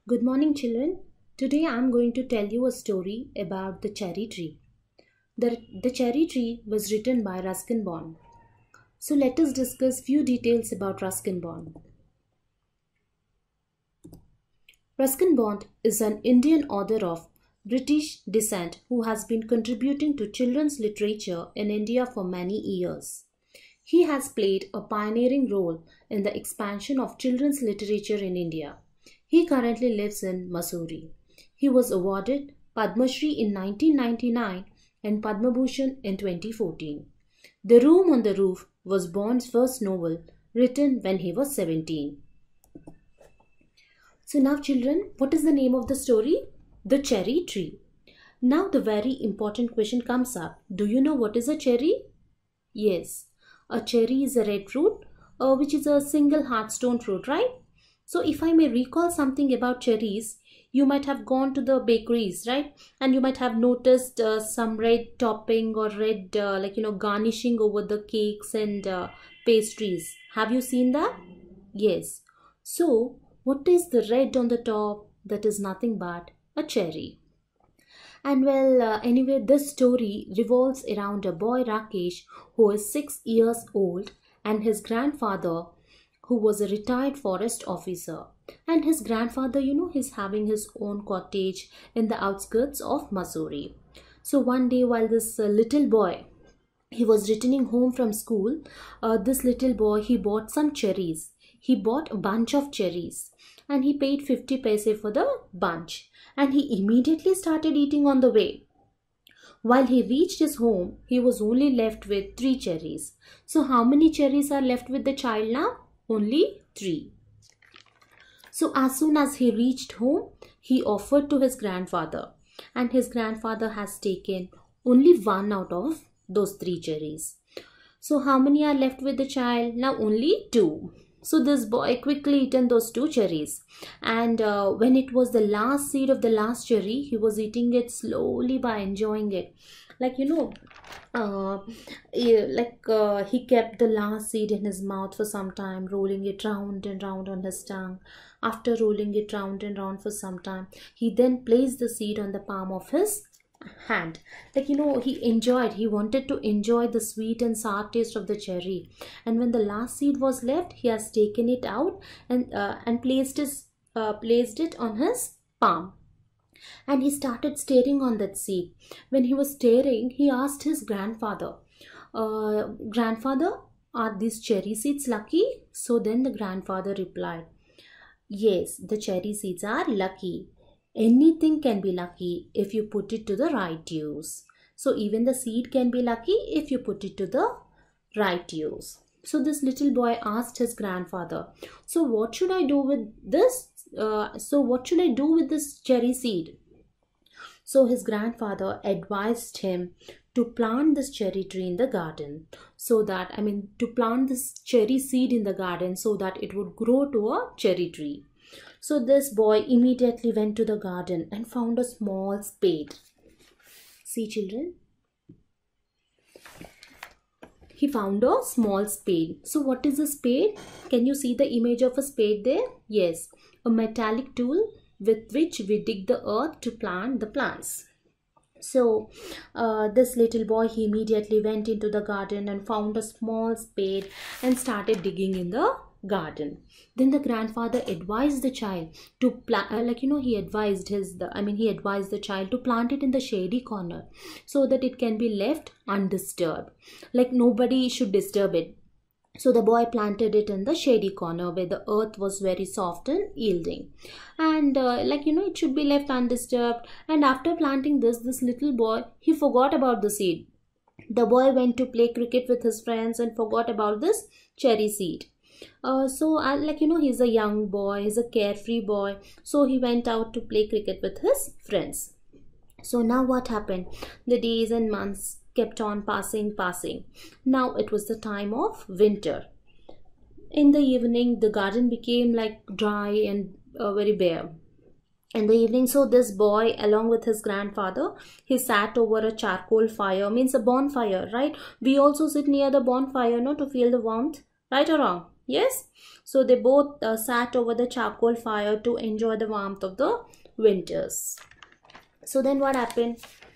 Good morning, children. Today I am going to tell you a story about the cherry tree. The cherry tree was written by Ruskin Bond. So let us discuss few details about Ruskin Bond. Ruskin Bond is an Indian author of British descent who has been contributing to children's literature in India for many years. He has played a pioneering role in the expansion of children's literature in India. He currently lives in Mussoorie. He was awarded Padma Shri in 1999 and Padma Bhushan in 2014. The Room on the Roof was Bond's first novel, written when he was 17. So now children, what is the name of the story? The Cherry Tree. Now the very important question comes up. Do you know what is a cherry? Yes, a cherry is a red fruit which is a single hardstone fruit, right? So if I may recall something about cherries, you might have gone to the bakeries, right? And you might have noticed some red topping or red garnishing over the cakes and pastries. Have you seen that? Yes. So what is the red on the top? That is nothing but a cherry. And anyway, this story revolves around a boy Rakesh who is 6 years old and his grandfather who was a retired forest officer. And his grandfather, he's having his own cottage in the outskirts of Mussoorie. So one day while this little boy, he was returning home from school, this little boy, he bought some cherries. He bought a bunch of cherries and he paid 50 paise for the bunch. And he immediately started eating on the way. While he reached his home, he was only left with 3 cherries. So how many cherries are left with the child now? Only 3. So as soon as he reached home, he offered to his grandfather. And his grandfather has taken only 1 out of those 3 cherries. So how many are left with the child? Now only 2. So this boy quickly eaten those 2 cherries. And when it was the last seed of the last cherry, he was eating it slowly by enjoying it. He kept the last seed in his mouth for some time, rolling it round and round on his tongue. After rolling it round and round for some time, he then placed the seed on the palm of his hand. He wanted to enjoy the sweet and sour taste of the cherry. And when the last seed was left, he has taken it out and placed it on his palm. And he started staring on that seed. When he was staring, he asked his grandfather, Grandfather, are these cherry seeds lucky? So then the grandfather replied, yes, the cherry seeds are lucky. Anything can be lucky if you put it to the right use. So even the seed can be lucky if you put it to the right use. So this little boy asked his grandfather, so what should I do with this? What should I do with this cherry seed? So his grandfather advised him to plant this cherry tree in the garden to plant this cherry seed in the garden so that it would grow to a cherry tree. So this boy immediately went to the garden and found a small spade. See children? He found a small spade. So what is a spade? Can you see the image of a spade there? Yes, a metallic tool with which we dig the earth to plant the plants. So this little boy, he immediately went into the garden and found a small spade and started digging in the garden. Then the grandfather advised the child to plant, he advised the child to plant it in the shady corner so that it can be left undisturbed. Nobody should disturb it. So the boy planted it in the shady corner where the earth was very soft and yielding. And it should be left undisturbed. And after planting this little boy, he forgot about the seed. The boy went to play cricket with his friends and forgot about this cherry seed. He's a young boy, he's a carefree boy. So he went out to play cricket with his friends. So now what happened? The days and months kept on passing. Now it was the time of winter. In the evening, the garden became dry and very bare. In the evening, so this boy along with his grandfather, he sat over a charcoal fire, means a bonfire, right? We also sit near the bonfire, to feel the warmth, right or wrong? Yes, so they both sat over the charcoal fire to enjoy the warmth of the winters. So then what happened?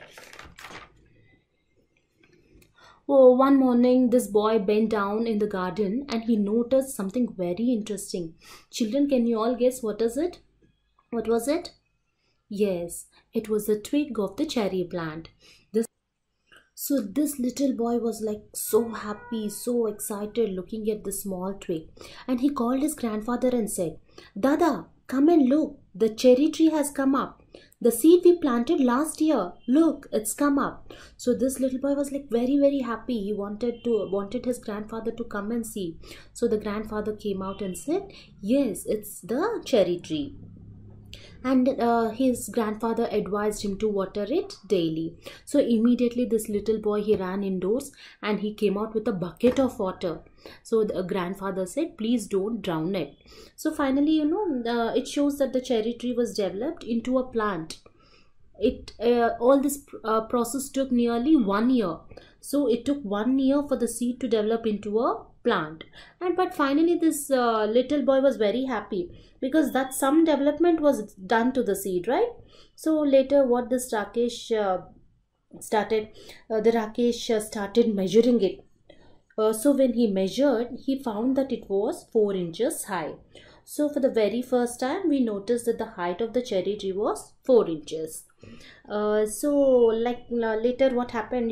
Oh, one morning this boy bent down in the garden and he noticed something very interesting. Children, can you all guess what is it? What was it? Yes, it was the twig of the cherry plant. So this little boy was like so happy, so excited looking at the small twig. And he called his grandfather and said, Dada, come and look, the cherry tree has come up. The seed we planted last year, look, it's come up. So this little boy was like very happy. He wanted his grandfather to come and see. So the grandfather came out and said, yes, it's the cherry tree. And his grandfather advised him to water it daily. So immediately this little boy, he ran indoors and he came out with a bucket of water. So the grandfather said, please don't drown it. So finally, it shows that the cherry tree was developed into a plant. All this process took nearly 1 year. So it took 1 year for the seed to develop into a plant. But finally this little boy was very happy because that some development was done to the seed, right? So later what this Rakesh started measuring it. So when he measured, he found that it was 4 inches high. So for the very first time, we noticed that the height of the cherry tree was 4 inches. Later what happened,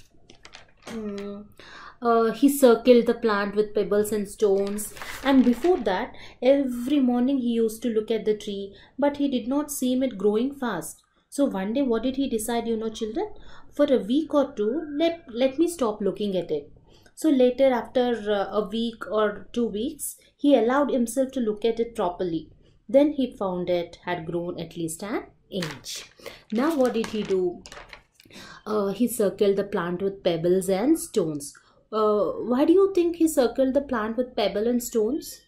he circled the plant with pebbles and stones, and before that every morning he used to look at the tree, but he did not see it growing fast. So one day what did he decide, children? For a week or two, let me stop looking at it. So later, after a week or 2 weeks, he allowed himself to look at it properly. Then he found it had grown at least an inch. Now what did he do? He circled the plant with pebbles and stones. Why do you think he circled the plant with pebbles and stones?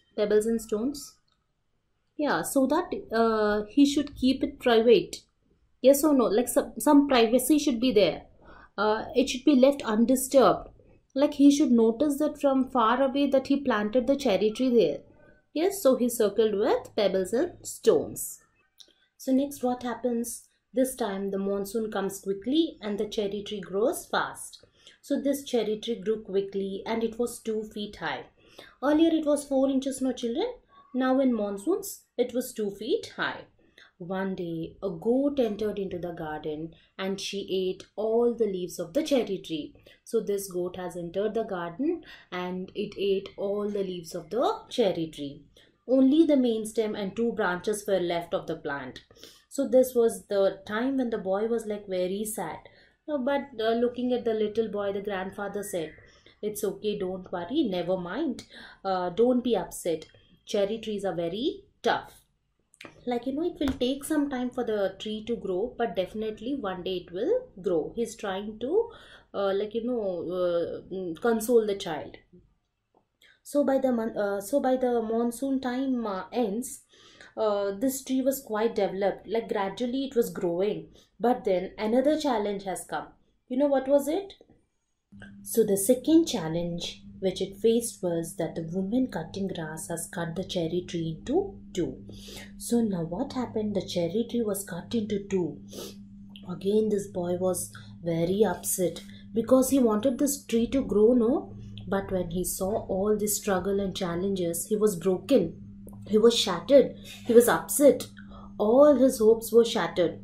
Yeah, so that he should keep it private. Yes or no? Like some privacy should be there. It should be left undisturbed. Like he should notice that from far away that he planted the cherry tree there. Yes, so he circled with pebbles and stones. So next what happens? This time the monsoon comes quickly and the cherry tree grows fast. So this cherry tree grew quickly and it was 2 feet high. Earlier it was 4 inches, no children? Now in monsoons it was 2 feet high. One day a goat entered into the garden and she ate all the leaves of the cherry tree. So this goat has entered the garden and it ate all the leaves of the cherry tree. Only the main stem and 2 branches were left of the plant. So this was the time when the boy was like very sad. But looking at the little boy, the grandfather said, it's okay, don't worry, never mind. Don't be upset. Cherry trees are very tough. Like, it will take some time for the tree to grow, but definitely one day it will grow. He's trying to, console the child. So by the monsoon time ends, this tree was quite developed. Like gradually it was growing. But then another challenge has come. You know what was it? So the second challenge which it faced was that the woman cutting grass has cut the cherry tree into 2. So now what happened? The cherry tree was cut into 2. Again this boy was very upset because he wanted this tree to grow, no? But when he saw all this struggle and challenges, he was broken. He was shattered. He was upset. All his hopes were shattered.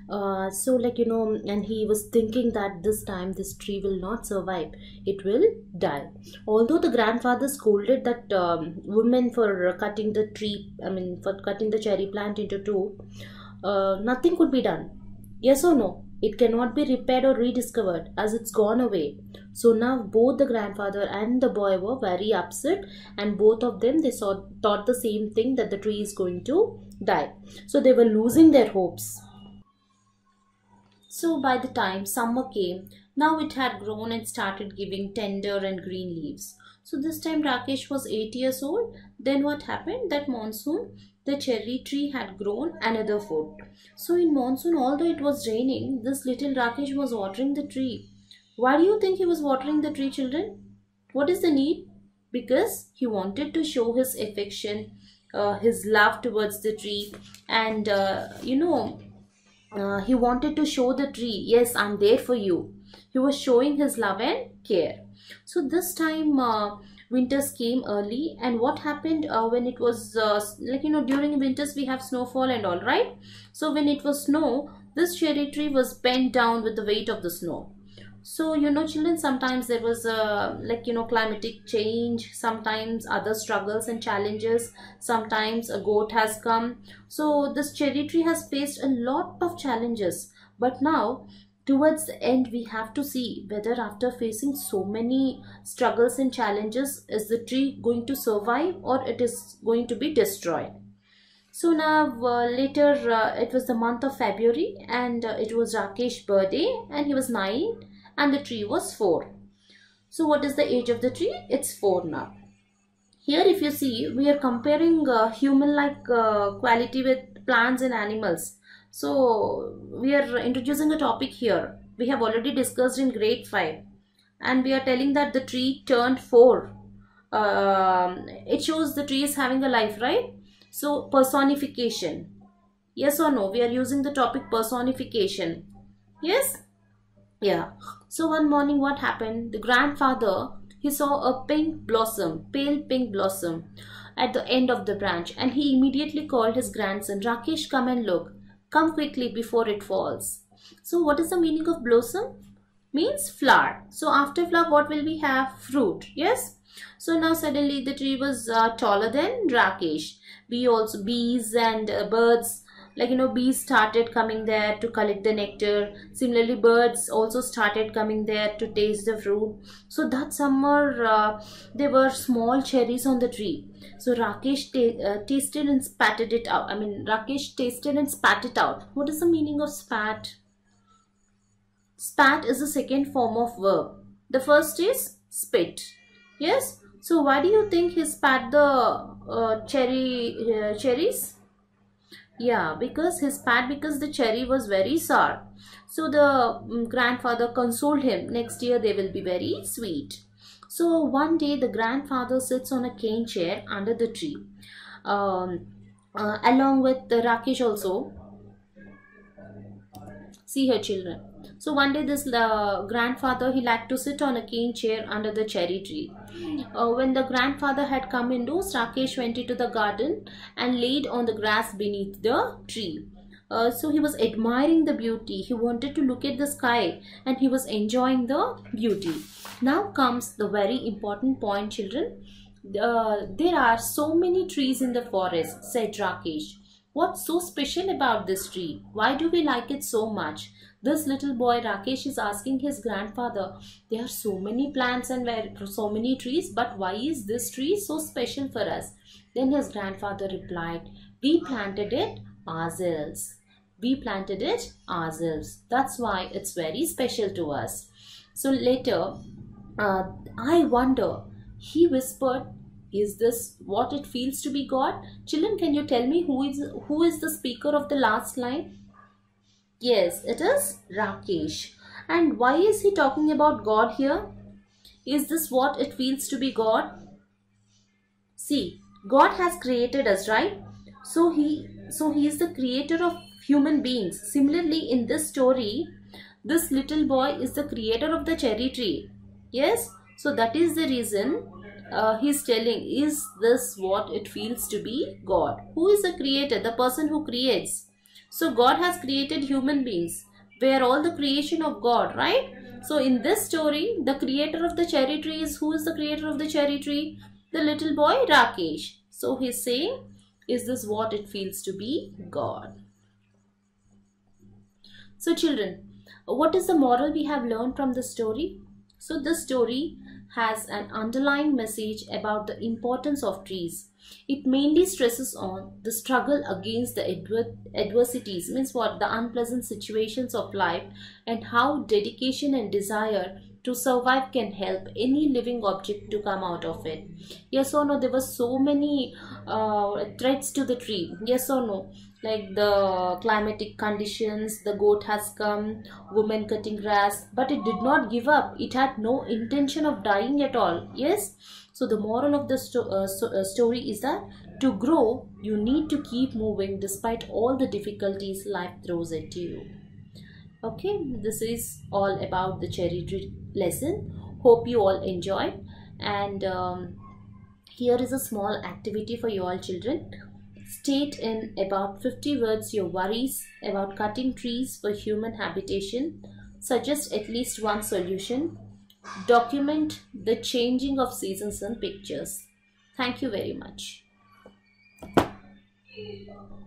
And he was thinking that this time this tree will not survive. It will die. Although the grandfather scolded that woman for cutting the cherry plant into 2, nothing could be done. Yes or no? It cannot be repaired or rediscovered as it's gone away. So now both the grandfather and the boy were very upset, and both of them thought the same thing, that the tree is going to die. So they were losing their hopes. So by the time summer came, now it had grown and started giving tender and green leaves. So this time Rakesh was 8 years old. Then what happened? That monsoon, the cherry tree had grown another foot. So in monsoon, although it was raining, this little Rakesh was watering the tree. Why do you think he was watering the tree, children? What is the need? because he wanted to show his affection, his love towards the tree, and he wanted to show the tree, yes, I'm there for you. He was showing his love and care. So this time winters came early, and what happened when it was during winters we have snowfall and all, right? So when it was snow, this cherry tree was bent down with the weight of the snow. So children, sometimes there was a climatic change, sometimes other struggles and challenges, sometimes a goat has come. So this cherry tree has faced a lot of challenges, but now towards the end we have to see whether after facing so many struggles and challenges, is the tree going to survive or it is going to be destroyed. So now later it was the month of February, and it was Rakesh's birthday, and he was 9 and the tree was 4. So what is the age of the tree? It's 4 now. Here if you see, we are comparing human-like quality with plants and animals. So we are introducing a topic here. We have already discussed in grade 5, and we are telling that the tree turned 4. It shows the tree is having a life, right? So personification. Yes or no? We are using the topic personification. Yes? Yeah. So one morning what happened? The grandfather, he saw a pink blossom, pale pink blossom at the end of the branch, and he immediately called his grandson, Rakesh, come and look. Come quickly before it falls. So what is the meaning of blossom? Means flower. So after flower what will we have? Fruit. Yes. So now suddenly the tree was taller than Rakesh. Bees and birds, bees started coming there to collect the nectar. Similarly, birds also started coming there to taste the fruit. So that summer there were small cherries on the tree. So Rakesh tasted and spat it out. Rakesh tasted and spat it out. What is the meaning of spat? Spat is the second form of verb. The first is spit. Yes. So why do you think he spat the cherries? Yeah, because the cherry was very sour. So the grandfather consoled him, next year they will be very sweet. So one day the grandfather sits on a cane chair under the tree, along with Rakesh also. See her children. So one day this grandfather, he liked to sit on a cane chair under the cherry tree. When the grandfather had come indoors, Rakesh went into the garden and laid on the grass beneath the tree. So he was admiring the beauty. He wanted to look at the sky and he was enjoying the beauty. Now comes the very important point, children. There are so many trees in the forest, said Rakesh. What's so special about this tree? Why do we like it so much? This little boy Rakesh is asking his grandfather, there are so many plants and so many trees, but why is this tree so special for us? Then his grandfather replied, we planted it ourselves. We planted it ourselves. That's why it's very special to us. So later, I wonder, he whispered, is this what it feels to be God? Children, can you tell me who is the speaker of the last line? Yes, it is Rakesh. And why is he talking about God here? Is this what it feels to be God? See, God has created us, right? So he is the creator of human beings. Similarly, in this story, this little boy is the creator of the cherry tree. Yes? So that is the reason he's telling, is this what it feels to be God? Who is the creator? The person who creates. So God has created human beings. We are all the creation of God, right? So in this story, the creator of the cherry tree is, who is the creator of the cherry tree? The little boy Rakesh. So he's saying, is this what it feels to be God? So children, what is the moral we have learned from the story? So this story has an underlying message about the importance of trees. It mainly stresses on the struggle against the adversities, means what? The unpleasant situations of life, and how dedication and desire to survive can help any living object to come out of it. Yes or no? There were so many threats to the tree. Yes or no? like the climatic conditions, the goat has come, woman cutting grass, but it did not give up. It had no intention of dying at all. Yes. So the moral of the story is that to grow, you need to keep moving despite all the difficulties life throws at you. Okay, this is all about the cherry tree lesson. Hope you all enjoyed. And here is a small activity for you all children. State in about 50 words your worries about cutting trees for human habitation. Suggest at least one solution. Document the changing of seasons in pictures. Thank you very much.